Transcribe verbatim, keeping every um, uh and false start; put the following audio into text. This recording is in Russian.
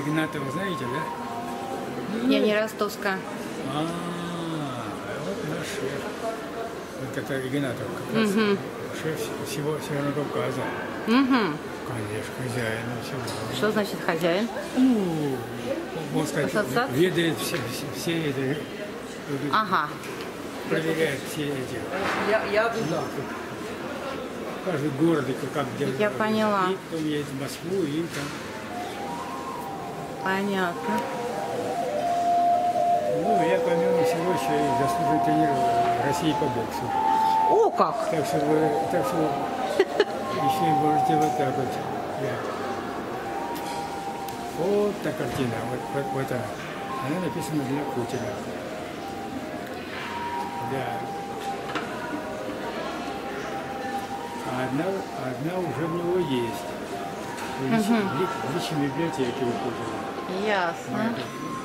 Игнатова знаете, да? Я не ростовская. А, вот наш шеф. Вот это Игнатов как раз. Угу. Шеф всего Северного Кавказа. Угу. Конечно, хозяин всего. Что значит хозяин? Ну, можно сказать, Ассоциация? ведает все, все, все эти, Ага. проверяет все эти. Я, я Да, каждый город, и как где. Я поняла. И потом едет в Москву, и там. Понятно. Ну, я помимо всего еще и заслуженный тренер России по боксу. О, как! Так что вы, так что еще и можете вот так вот. Я. Вот та картина, вот, вот, вот она. Она написана для Путина. Да. А одна, одна уже у него есть. В личной, Угу. в личной библиотеке у Путина. Ясно. Ну, это